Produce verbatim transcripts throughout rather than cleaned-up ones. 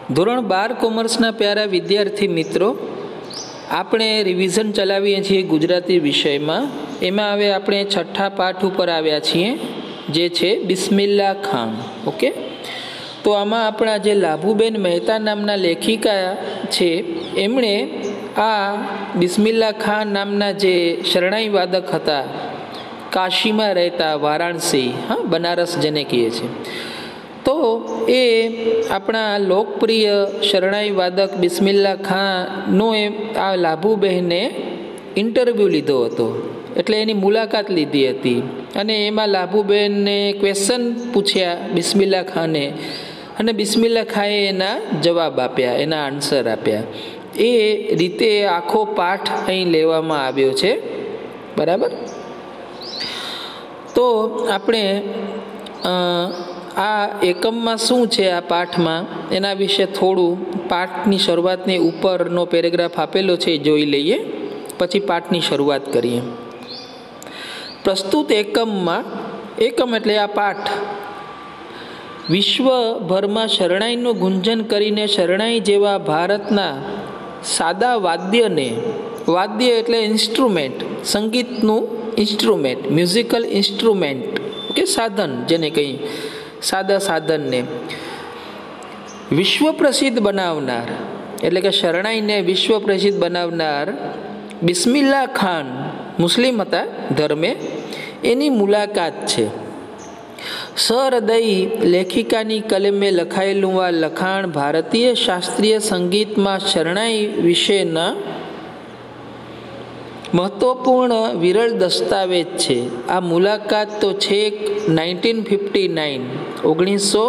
ધોરણ બાર કોમર્સના પ્યારા વિદ્યાર્થી મિત્રો, આપણે રિવિઝન ચલાવીએ છીએ ગુજરાતી વિષયમાં. એમાં હવે આપણે છઠ્ઠા પાઠ ઉપર આવ્યા છીએ, જે છે બિસ્મિલ્લા ખાન. ઓકે, તો આમાં આપણા જે લાભુબેન મહેતા નામના લેખિકા છે, એમણે આ બિસ્મિલ્લા ખાન નામના જે શરણાઈ વાદક હતા, કાશીમાં રહેતા, વારાણસી, હા બનારસ જેને કહીએ છીએ, તો એ આપણા લોકપ્રિય શરણાઈ વાદક બિસ્મિલ્લા ખાનનો એ આ લાભુબહેને ઇન્ટરવ્યૂ લીધો હતો, એટલે એની મુલાકાત લીધી હતી. અને એમાં લાભુબહેનને ક્વેશ્ચન પૂછ્યા બિસ્મિલ્લા ખાને, અને બિસ્મિલ્લા ખાએ એના જવાબ આપ્યા, એના આન્સર આપ્યા. એ રીતે આખો પાઠ અહીં લેવામાં આવ્યો છે. બરાબર. તો આપણે આ એકમમાં શું છે, આ પાઠમાં એના વિશે થોડું પાઠની શરૂઆતની ઉપરનો પેરેગ્રાફ આપેલો છે એ જોઈ લઈએ, પછી પાઠની શરૂઆત કરીએ. પ્રસ્તુત એકમમાં, એકમ એટલે આ પાઠ, વિશ્વભરમાં શરણાઈનું ગુંજન કરીને શરણાઈ જેવા ભારતના સાદા વાદ્યને, વાદ્ય એટલે ઇન્સ્ટ્રુમેન્ટ, સંગીતનું ઇન્સ્ટ્રુમેન્ટ, મ્યુઝિકલ ઇન્સ્ટ્રુમેન્ટ કે સાધન જેને કહીએ, સાદા સાધનને વિશ્વ પ્રસિદ્ધ બનાવનાર, એટલે કે શરણાઈને વિશ્વ પ્રસિદ્ધ બનાવનાર બિસ્મિલ્લા ખાન, મુસ્લિમ હતા ધર્મે, એની મુલાકાત છે. સહૃદય લેખિકાની કલમે લખાયેલું આ લખાણ ભારતીય શાસ્ત્રીય સંગીતમાં શરણાઈ વિશેના મહત્વપૂર્ણ વિરળ દસ્તાવેજ છે. આ મુલાકાત તો છેક નાઇન્ટીન ફિફ્ટી નાઇન ઓગણીસો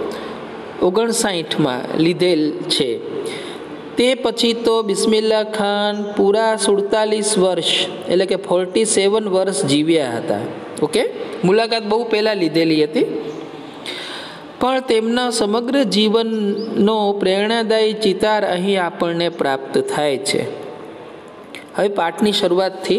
ઓગણસાઠમાં લીધેલ છે. તે પછી તો બિસ્મિલ્લા ખાન પૂરા સુડતાલીસ વર્ષ એટલે કે ફોર્ટી સેવન વર્ષ જીવ્યા હતા. ઓકે, મુલાકાત બહુ પહેલાં લીધેલી હતી, પણ તેમના સમગ્ર જીવનનો પ્રેરણાદાયી ચિતાર અહીં આપણને પ્રાપ્ત થાય છે. હવે પાઠની શરૂઆતથી,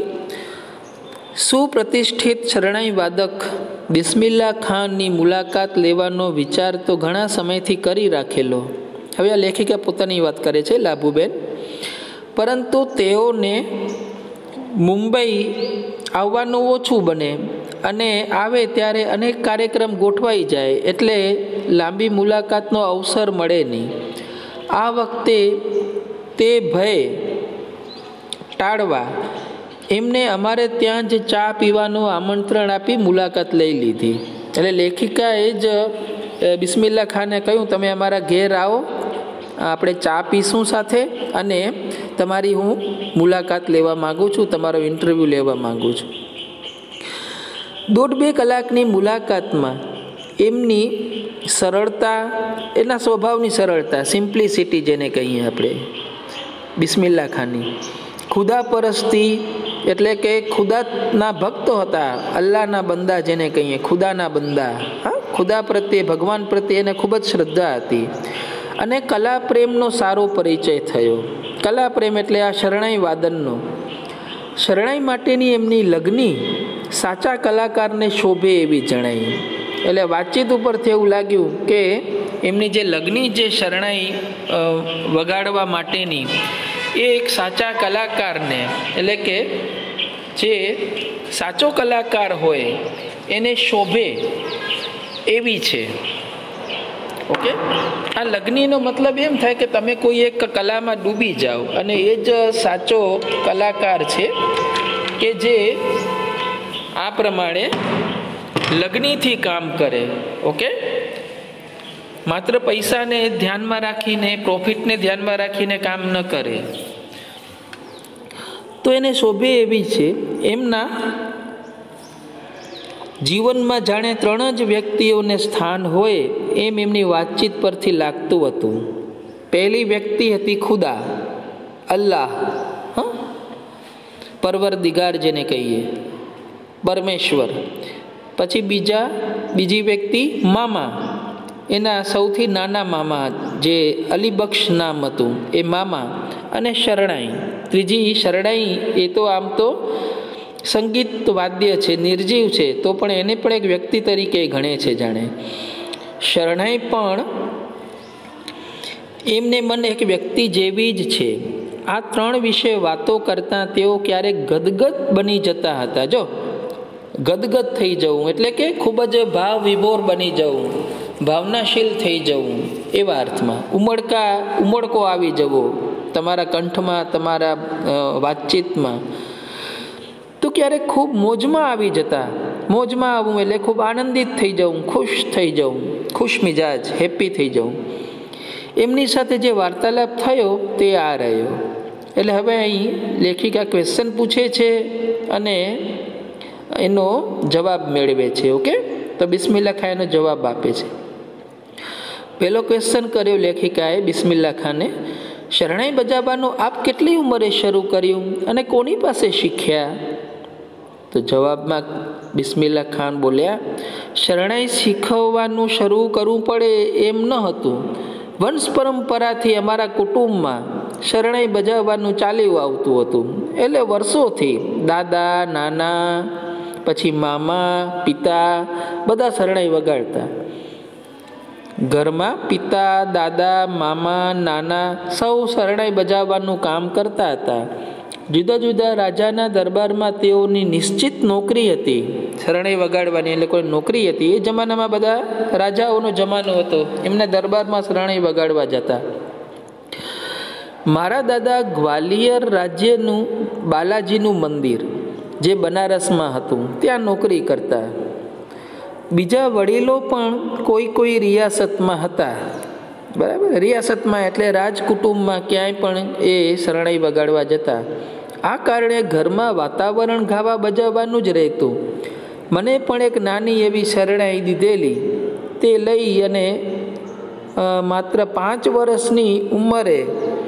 સુપ્રતિષ્ઠિત શરણાઈ વાદક બિસ્મિલ્લા ખાનની મુલાકાત લેવાનો વિચાર તો ઘણા સમયથી કરી રાખેલો. હવે આ લેખિકા પોતાની વાત કરે છે, લાભુબેન, પરંતુ તેઓને મુંબઈ આવવાનું ઓછું બને, અને આવે ત્યારે અનેક કાર્યક્રમ ગોઠવાઈ જાય, એટલે લાંબી મુલાકાતનો અવસર મળે નહીં. આ વખતે તે ભય ટાળવા એમને અમારે ત્યાં જ ચા પીવાનું આમંત્રણ આપી મુલાકાત લઈ લીધી. એટલે લેખિકાએ જ બિસ્મિલ્લા ખાને કહ્યું, તમે અમારા ઘેર આવો, આપણે ચા પીશું સાથે, અને તમારી હું મુલાકાત લેવા માગું છું, તમારો ઇન્ટરવ્યૂ લેવા માગું છું. દોઢ બે કલાકની મુલાકાતમાં એમની સરળતા, એના સ્વભાવની સરળતા, સિમ્પ્લિસિટી જેને કહીએ આપણે, બિસ્મિલ્લા ખાનની ખુદા પરસ્તી, એટલે કે ખુદાના ભક્તો હતા, અલ્લાહના બંદા જેને કહીએ, ખુદાના બંદા. હા, ખુદા પ્રત્યે, ભગવાન પ્રત્યે એને ખૂબ જ શ્રદ્ધા હતી. અને કલા પ્રેમનો સારો પરિચય થયો. કલા પ્રેમ એટલે આ શરણાઈ વાદનનો. શરણાઈ માટેની એમની લગની સાચા કલાકારને શોભે એવી જણાઈ. એટલે વાતચીત ઉપરથી એવું લાગ્યું કે એમની જે લગની જે શરણાઈ વગાડવા માટેની, એ એક સાચા કલાકારને, એટલે કે જે સાચો કલાકાર હોય એને શોભે એવી છે. ઓકે, આ લગ્નીનો મતલબ એમ થાય કે તમે કોઈ એક કલામાં ડૂબી જાઓ, અને એ જ સાચો કલાકાર છે કે જે આ પ્રમાણે લગ્નીથી કામ કરે. ઓકે, માત્ર પૈસાને ધ્યાનમાં રાખીને, પ્રોફિટને ધ્યાનમાં રાખીને કામ ન કરે, તો એને શોભે એવી છે. એમના જીવનમાં જાણે ત્રણ જ વ્યક્તિઓને સ્થાન હોય એમ એમની વાતચીત પરથી લાગતું હતું. પહેલી વ્યક્તિ હતી ખુદા, અલ્લાહ, હા, પરવરદિગાર જેને કહીએ, પરમેશ્વર. પછી બીજા બીજી વ્યક્તિ મામા, એના સૌથી નાના મામા, જે અલીબક્ષ નામ હતું, એ મામા. અને શરણાઈ, ત્રીજી શરણાઈ, એ તો આમ તો સંગીત વાદ્ય છે, નિર્જીવ છે, તો પણ એને પણ એક વ્યક્તિ તરીકે ગણે છે. જાણે શરણાઈ પણ એમને મન એક વ્યક્તિ જેવી જ છે. આ ત્રણ વિશે વાતો કરતાં તેઓ ક્યારેક ગદગદ બની જતા હતા. જો ગદગદ થઈ જવું એટલે કે ખૂબ જ ભાવ વિભોર બની જવું, ભાવનાશીલ થઈ જવું એવા અર્થમાં. ઉમળકા ઉમળકો આવી જવો તમારા કંઠમાં, તમારા વાતચીતમાં. તો ક્યારેક ખૂબ મોજમાં આવી જતા. મોજમાં આવવું એટલે ખૂબ આનંદિત થઈ જવું, ખુશ થઈ જવું, ખુશ મિજાજ, હેપી થઈ જવું. એમની સાથે જે વાર્તાલાપ થયો તે આ રહ્યો. એટલે હવે અહીં લેખિકા ક્વેશ્ચન પૂછે છે અને એનો જવાબ મેળવે છે. ઓકે, તો બિસ્મિલ્લા ખાન એનો જવાબ આપે છે. પહેલો ક્વેશ્ચન કર્યો લેખિકાએ બિસ્મિલ્લા ખાને, શરણાઈ બજાવવાનું આપ કેટલી ઉંમરે શરૂ કર્યું અને કોની પાસે શીખ્યા? તો જવાબમાં બિસ્મિલ્લા ખાન બોલ્યા, શરણાઈ શીખવવાનું શરૂ કરવું પડે એમ ન હતું. વંશ પરંપરાથી અમારા કુટુંબમાં શરણાઈ બજાવવાનું ચાલ્યું આવતું હતું. એટલે વર્ષોથી દાદા, નાના, પછી મામા, પિતા બધા શરણાઈ વગાડતા. ઘરમાં પિતા, દાદા, મામા, નાના સૌ શરણાઈ બજાવવાનું કામ કરતા હતા. જુદા જુદા રાજાના દરબારમાં તેઓની નિશ્ચિત નોકરી હતી. શરણાઈ વગાડવાની એટલે કોઈ નોકરી હતી. એ જમાનામાં બધા રાજાઓનો જમાનો હતો, એમના દરબારમાં શરણાઈ વગાડવા જતા. મારા દાદા ગ્વાલિયર રાજ્યનું બાલાજીનું મંદિર જે બનારસમાં હતું ત્યાં નોકરી કરતા. બીજા વડીલો પણ કોઈ કોઈ રિયાસતમાં હતા. બરાબર, રિયાસતમાં એટલે રાજકુટુંબમાં ક્યાંય પણ એ શરણાઈ વગાડવા જતા. આ કારણે ઘરમાં વાતાવરણ ગાવા બજાવવાનું જ રહેતું. મને પણ એક નાની એવી શરણાઈ દીધેલી. તે લઈ અને માત્ર પાંચ વર્ષની ઉંમરે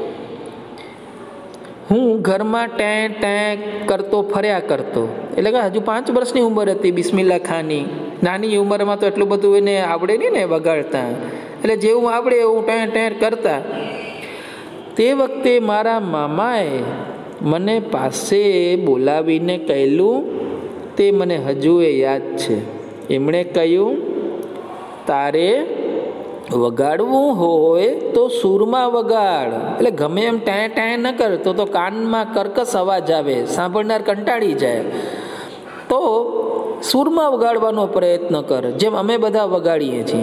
હું ઘરમાં ટેં ટેં કરતો ફર્યા કરતો. એટલે કે હજુ પાંચ વર્ષની ઉંમર હતી બિસ્મિલ્લા ખાનની. નાની ઉંમરમાં તો એટલું બધું એને આવડે નહીં ને વગાડતા. એટલે જેવું આવડે એવું ટેં ટેં કરતા. તે વખતે મારા મામાએ મને પાસે બોલાવીને કહેલું, તે મને હજુ એ યાદ છે. એમણે કહ્યું, તારે વગાડવું હોય તો સૂરમાં વગાડ. એટલે ગમે એમ ટેં ટેં ન કરતો તો કાનમાં કર્કશ અવાજ આવે, સાંભળનાર કંટાળી જાય. તો સૂરમાં વગાડવાનો પ્રયત્ન કર, જેમ અમે બધા વગાડીએ છીએ.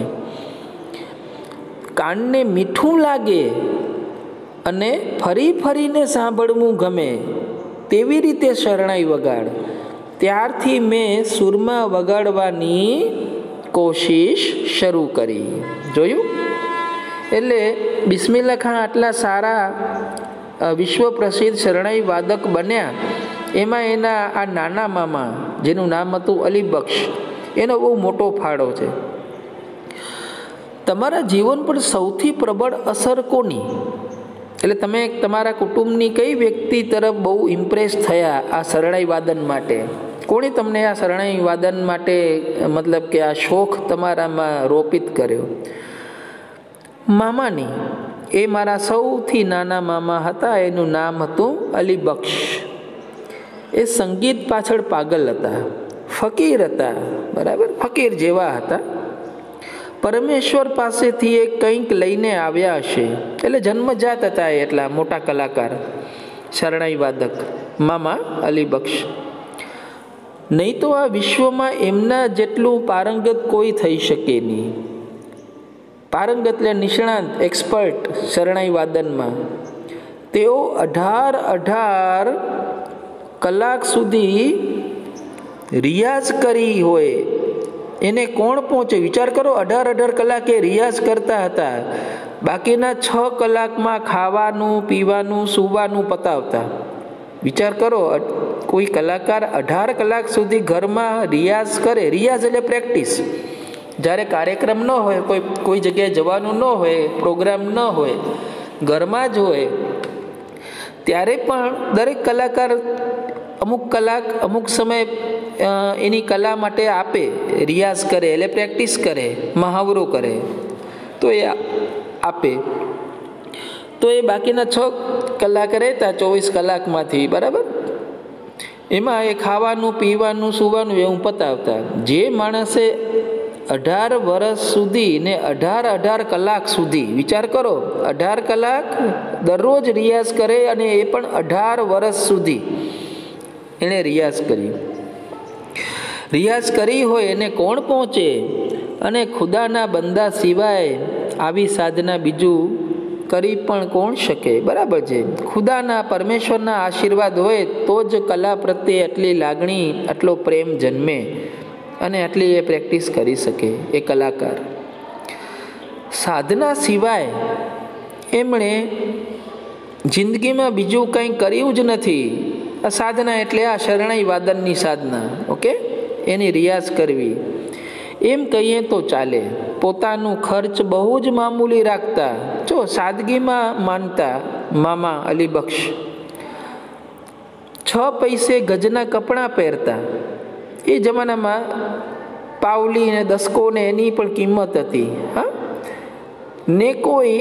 કાનને મીઠું લાગે અને ફરી ફરીને સાંભળવું ગમે તેવી રીતે શરણાઈ વગાડ. ત્યારથી મેં સૂરમાં વગાડવાની કોશિશ શરૂ કરી. જોયું? એટલે બિસ્મિલ્લા ખાન આટલા સારા વિશ્વ પ્રસિદ્ધ શરણાઈ વાદક બન્યા. એમાં એના આ નાના મામા જેનું નામ હતું અલીબક્ષ, એનો બહુ મોટો ફાળો છે. તમારા જીવન પર સૌથી પ્રબળ અસર કોની? એટલે તમે તમારા કુટુંબની કઈ વ્યક્તિ તરફ બહુ ઇમ્પ્રેસ થયા આ શરણાઈ વાદન માટે? કોણે તમને આ શરણાઈ વાદન માટે મતલબ કે આ શોખ તમારામાં રોપિત કર્યો? મામાની. એ મારા સૌથી નાના મામા હતા, એનું નામ હતું અલીબક્ષ. એ સંગીત પાછળ પાગલ હતા, ફકીર હતા. બરાબર, ફકીર જેવા હતા. પરમેશ્વર પાસેથી એ કંઈક લઈને આવ્યા હશે, એટલે જન્મજાત હતા એટલા મોટા કલાકાર, શરણાઈ વાદક મામા અલીબક્ષ. નહીં તો આ વિશ્વમાં એમના જેટલું પારંગત કોઈ થઈ શકે નહીં. પારંગત એટલે નિષ્ણાંત, એક્સપર્ટ શરણાઈ વાદનમાં. તેઓ અઢાર અઢાર કલાક સુધી રિયાઝ કરી હોય એને કોણ પહોંચે? વિચાર કરો, અઢાર અઢાર કલાકે રિયાઝ કરતા હતા. બાકીના છ કલાકમાં ખાવાનું, પીવાનું, સૂવાનું પતાવતા. વિચાર કરો, કોઈ કલાકાર અઢાર કલાક સુધી ઘરમાં રિયાઝ કરે. રિયાઝ એટલે પ્રેક્ટિસ. જ્યારે કાર્યક્રમ ન હોય, કોઈ કોઈ જગ્યાએ જવાનું ન હોય, પ્રોગ્રામ ન હોય, ઘરમાં જ હોય, ત્યારે પણ દરેક કલાકાર અમુક કલાક અમુક સમય એની કલા માટે આપે, રિયાઝ કરે એટલે પ્રેક્ટિસ કરે, મહાવરો કરે, તો એ આપે. તો એ બાકીના છ કલાક રહેતા ચોવીસ કલાકમાંથી. બરાબર, એમાં એ ખાવાનું, પીવાનું, સૂવાનું એવું પતાવતા. જે માણસે અઢાર વર્ષ સુધી ને અઢાર અઢાર કલાક સુધી, વિચાર કરો, અઢાર કલાક દરરોજ રિયાઝ કરે અને એ પણ અઢાર વર્ષ સુધી એણે રિયાઝ કરી. રિયાઝ કરી હોય એને કોણ પહોંચે? અને ખુદાના બંદા સિવાય આવી સાધના બીજું કરી પણ કોણ શકે? બરાબર છે. ખુદાના પરમેશ્વરના આશીર્વાદ હોય તો જ કલા પ્રત્યે આટલી લાગણી, આટલો પ્રેમ જન્મે અને આટલી એ પ્રેક્ટિસ કરી શકે એ કલાકાર. સાધના સિવાય એમણે જિંદગીમાં બીજું કંઈ કર્યું જ નથી. આ સાધના એટલે આ શરણાઈ વાદનની સાધના, ઓકે, એની રિયાઝ કરવી એમ કહીએ તો ચાલે. પોતાનું ખર્ચ બહુ જ મામૂલી રાખતા, જો સાદગીમાં માનતા મામા અલીબક્ષ. છ પૈસે ગજના કપડાં પહેરતા. એ જમાનામાં પાવલી ને દસકો ને એની પણ કિંમત હતી. હા, ને કોઈ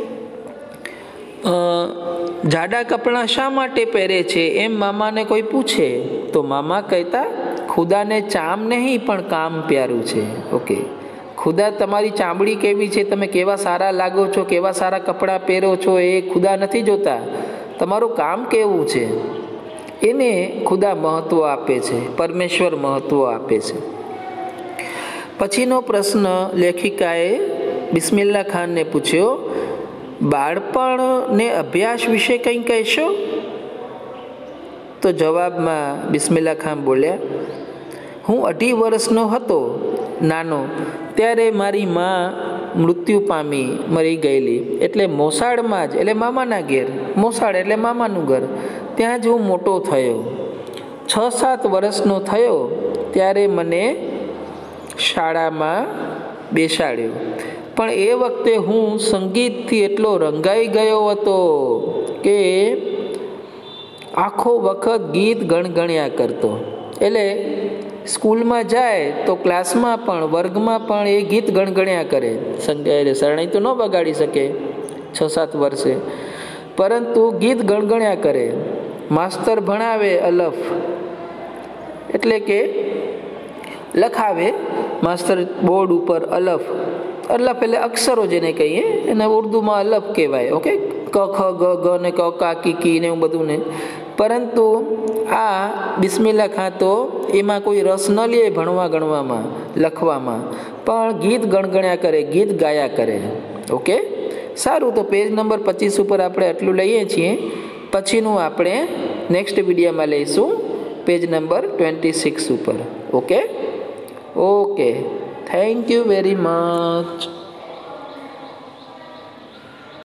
જાડા કપડાં શા માટે પહેરે છે એમ મામાને કોઈ પૂછે તો મામા કહેતા, ખુદાને ચામ નહીં પણ કામ પ્યારું છે. ઓકે, ખુદા તમારી ચામડી કેવી છે, તમે કેવા સારા લાગો છો, કેવા સારા કપડાં પહેરો છો, એ ખુદા નથી જોતા, તમારું કામ કેવું છે એને ખુદા મહત્ત્વ આપે છે, પરમેશ્વર મહત્ત્વ આપે છે. પછીનો પ્રશ્ન લેખિકાએ બિસ્મિલ્લા ખાનને પૂછ્યો, બાળપણ ને અભ્યાસ વિશે કંઈ કહેશો? તો જવાબમાં બિસ્મિલ્લા ખાન બોલ્યા, હું અઢી વર્ષનો હતો નાનો ત્યારે મારી મા મૃત્યુ પામી, મરી ગયેલી. એટલે મોસાળમાં જ, એટલે મામાના ઘેર, મોસાળ એટલે મામાનું ઘર, ત્યાં જ હું મોટો થયો. છ સાત વર્ષનો થયો ત્યારે મને શાળામાં બેસાડ્યો. પણ એ વખતે હું સંગીતથી એટલો રંગાઈ ગયો હતો કે આખો વખત ગીત ગણગણ્યા કરતો. એટલે સ્કૂલમાં જાય તો ક્લાસમાં પણ, વર્ગમાં પણ એ ગીત ગણગણ્યા કરે. શરણાઈ તો ન બગાડી શકે છ સાત વર્ષે, પરંતુ ગીત ગણગણ્યા કરે. માસ્તર ભણાવે અલફ, એટલે કે લખાવે માસ્તર બોર્ડ ઉપર અલફ. અલફ એટલે અક્ષરો જેને કહીએ, એને ઉર્દુમાં અલફ કહેવાય. ઓકે, ક ખ ગ ગ ને ક કા કી કી ને એવું બધું ને. પરંતુ આ બિસ્મિલ્લા ખાન તો એમાં કોઈ રસ ન લે ભણવા ગણવામાં, લખવામાં, પણ ગીત ગણગણ્યા કરે, ગીત ગાયા કરે. ઓકે, સારું. તો પેજ નંબર પચીસ ઉપર આપણે આટલું લઈએ છીએ. પછીનું આપણે નેક્સ્ટ વિડીયોમાં લઈશું પેજ નંબર ટ્વેન્ટી સિક્સ ઉપર. Okay okay thank you very much.